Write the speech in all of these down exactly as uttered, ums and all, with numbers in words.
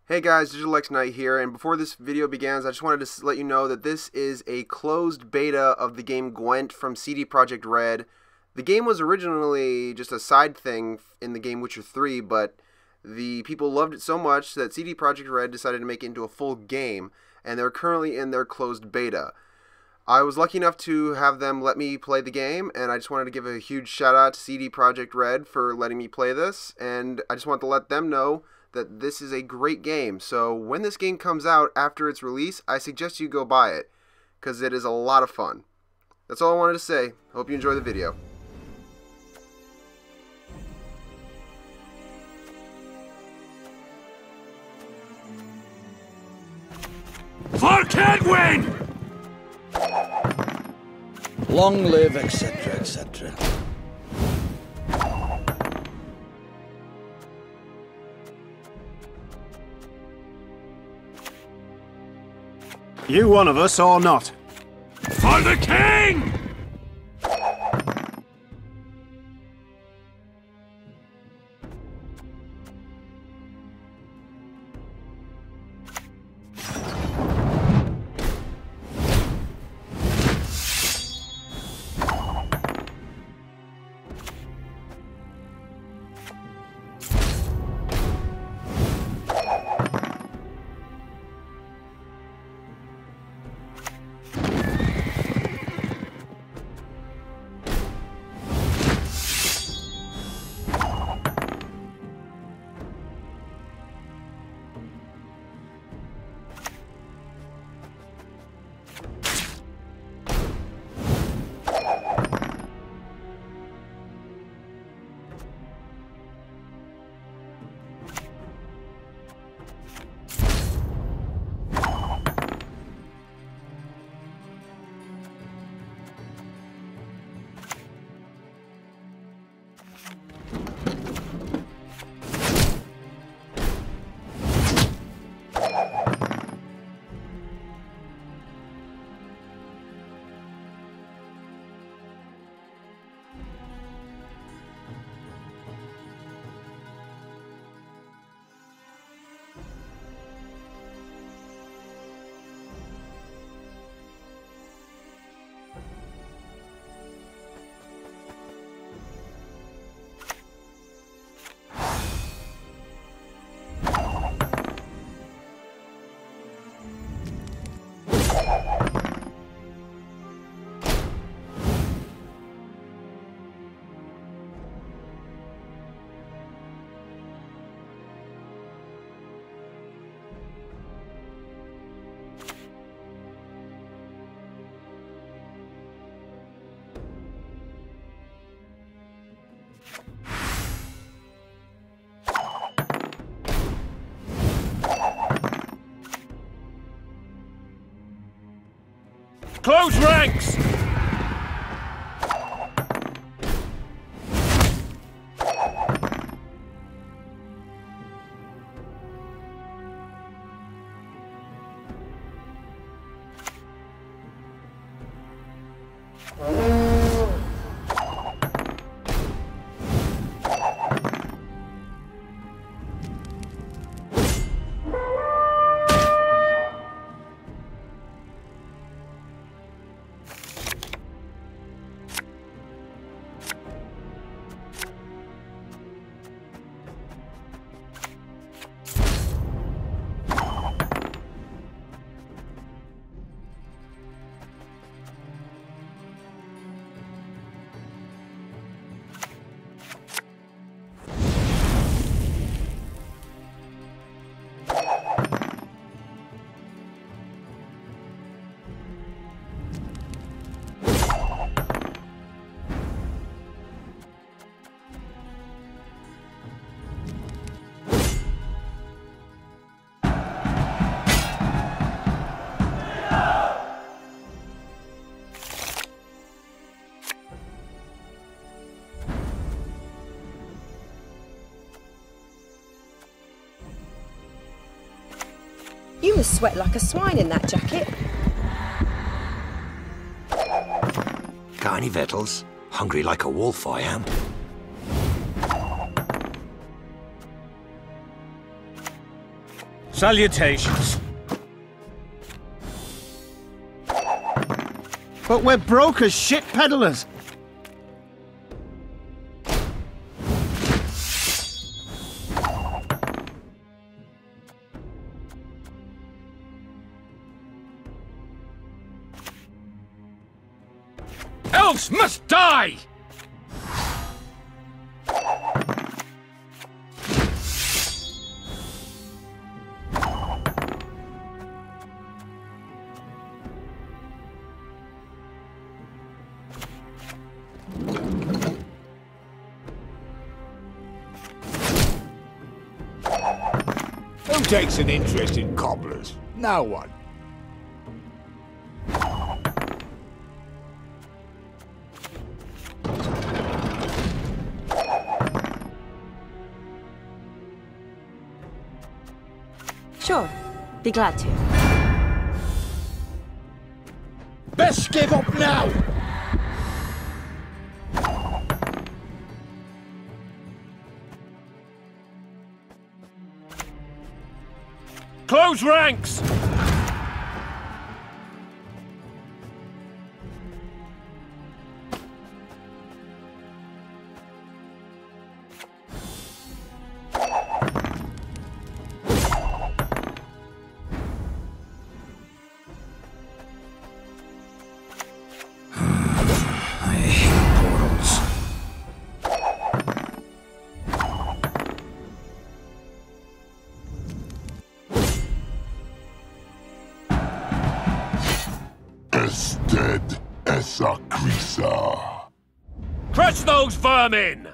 Hey guys, DigitalXkNIGHT here, and before this video begins, I just wanted to let you know that this is a closed beta of the game Gwent from C D Projekt Red. The game was originally just a side thing in the game Witcher three, but the people loved it so much that C D Projekt Red decided to make it into a full game, and they're currently in their closed beta. I was lucky enough to have them let me play the game, and I just wanted to give a huge shout out to C D Projekt Red for letting me play this, and I just want to let them know that this is a great game. So when this game comes out after its release, I suggest you go buy it, because it is a lot of fun. That's all I wanted to say. Hope you enjoy the video. For Kedwin! Long live, et cetera, et cetera. You one of us or not? For the king! Close ranks! You must sweat like a swine in that jacket. Got any victuals? Hungry like a wolf, I am. Salutations. But we're broke as shit peddlers. Elves must die! Who takes an interest in cobblers? No one. Sure, be glad to. Best give up now! Close ranks! Ested esa crisa. Crush those vermin!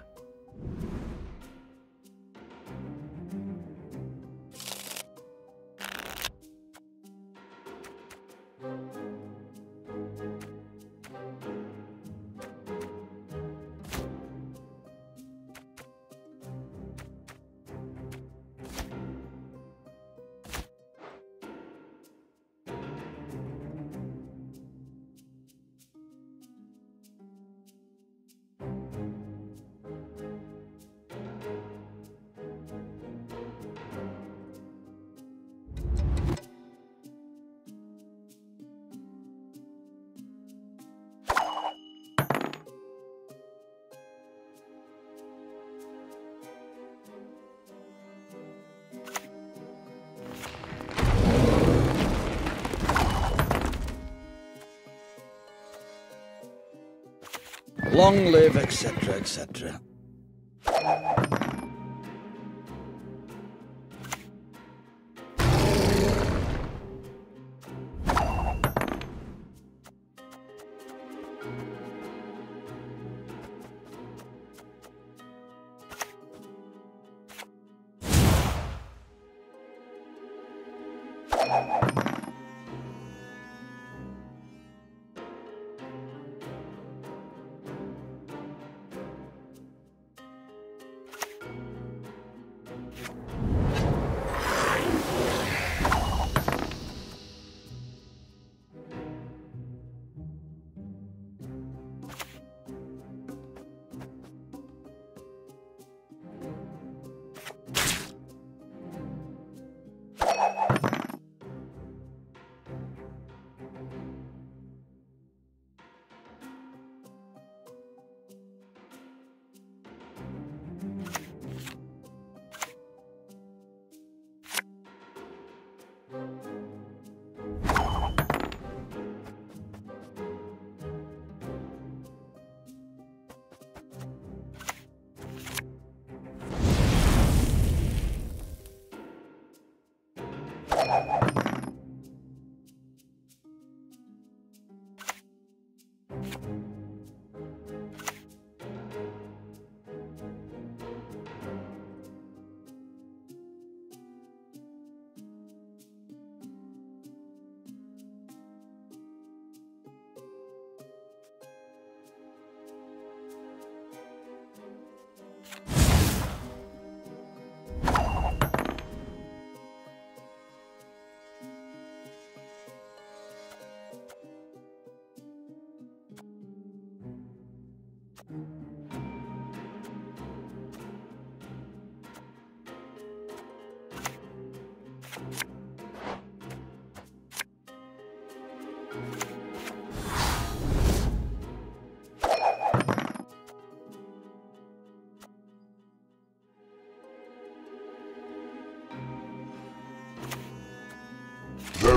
Long live, et cetera, et cetera.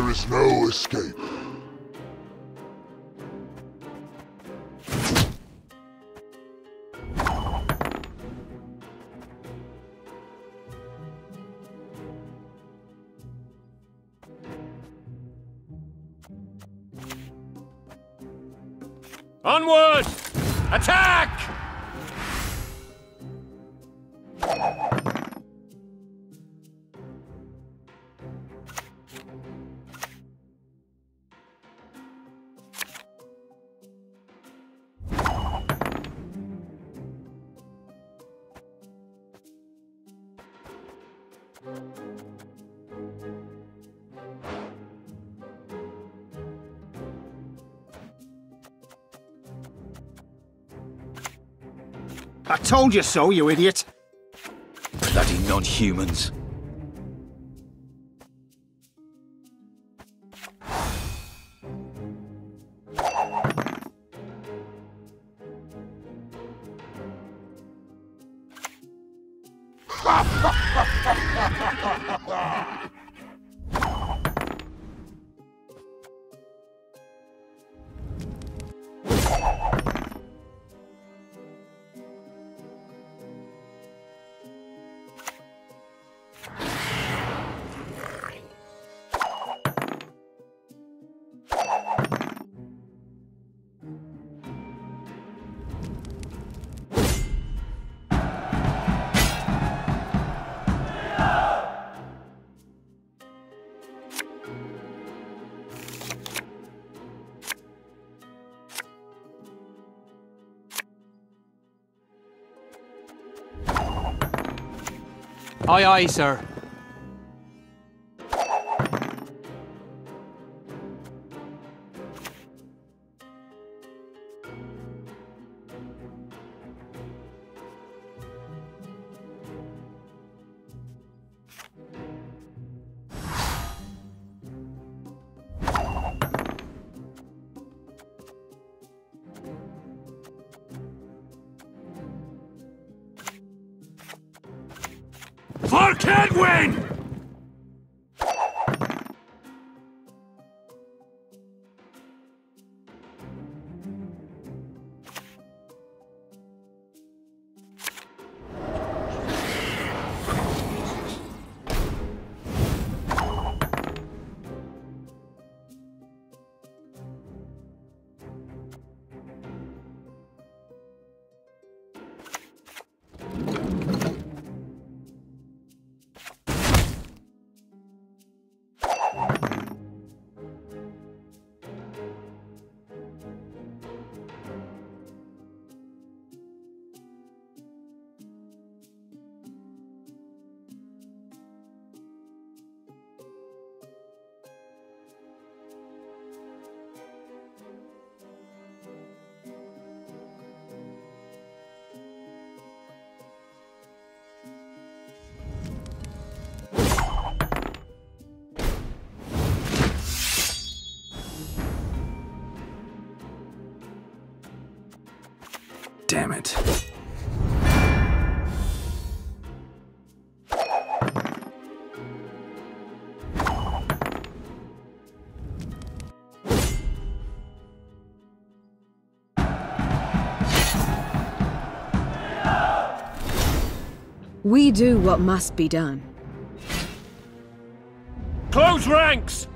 There is no escape. Onward! Attack! I told you so, you idiot! Bloody non-humans. Aye, aye, sir. For Kedwin! Damn it. We do what must be done. Close ranks!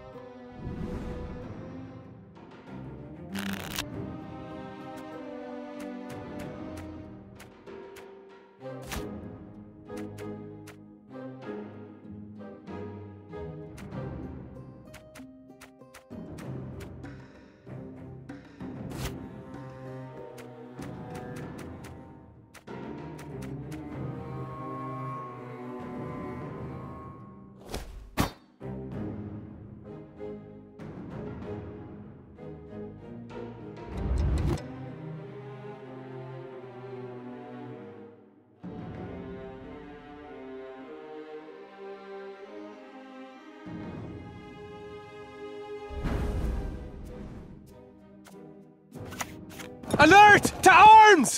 Alert! To arms!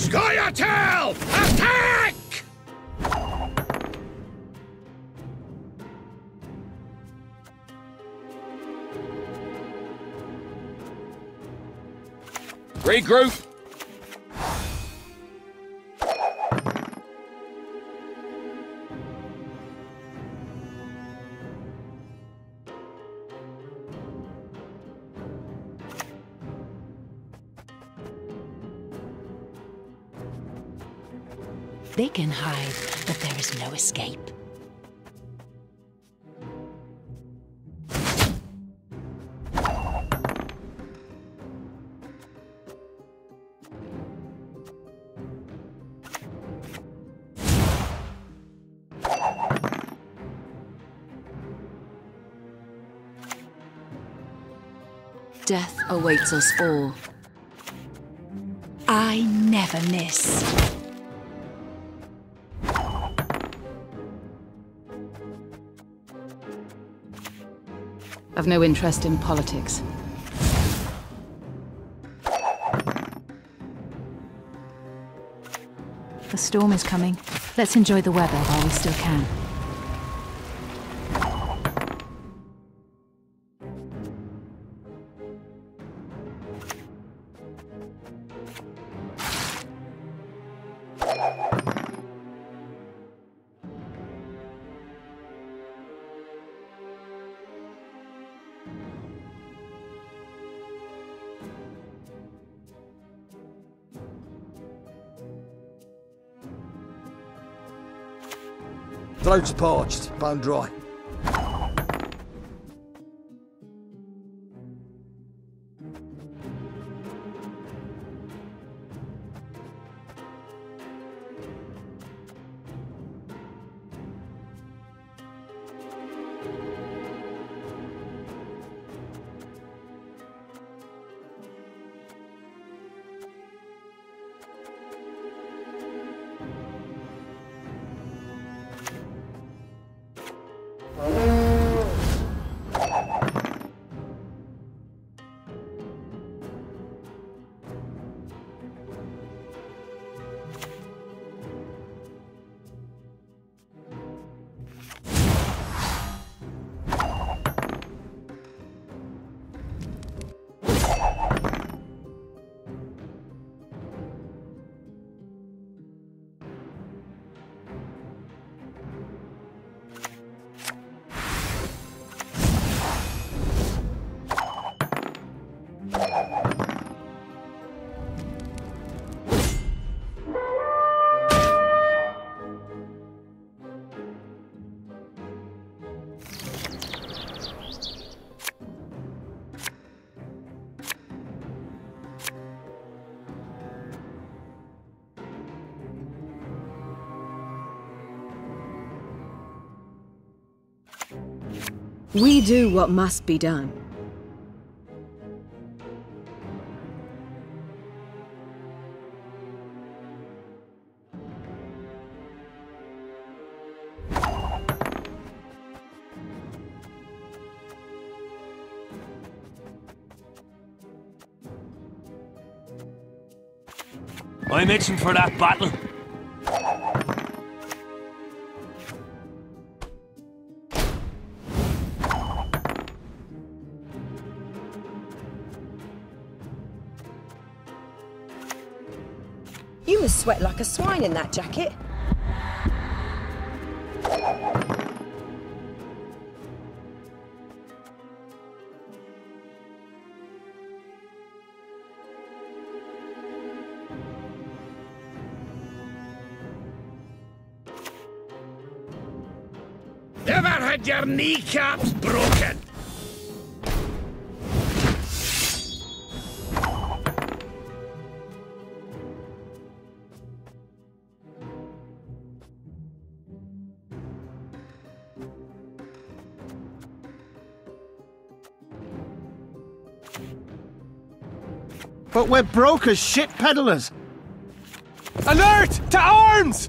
Scoia'tael! Attack! Regroup! They can hide, but there is no escape. Death awaits us all. I never miss. I've no interest in politics. The storm is coming. Let's enjoy the weather while we still can. Throat's parched, bone dry. We do what must be done. I'm itching for that battle. You must sweat like a swine in that jacket. Ever had your kneecaps broken? But we're broke as shit peddlers. Alert! To arms!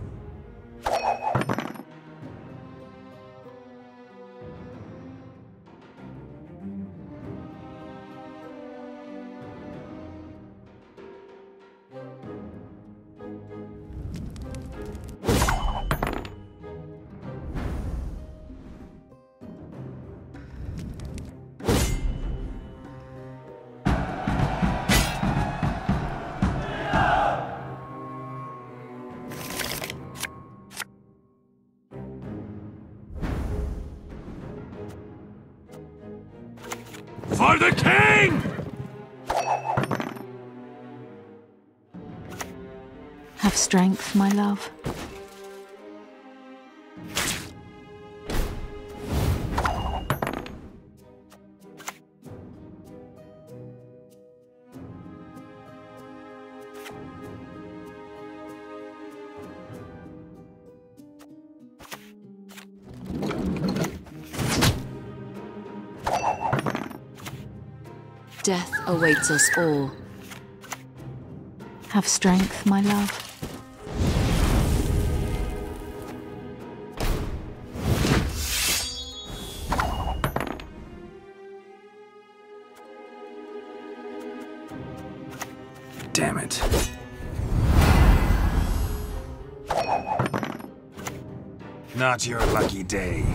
For the king! Have strength, my love. Death awaits us all. Have strength, my love. Damn it. Not your lucky day.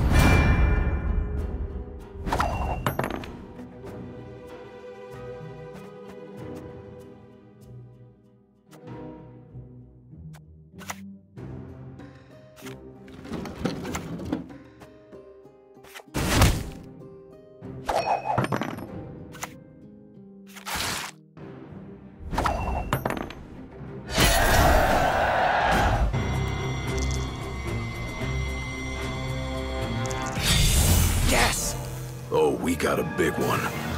Oh, we got a big one.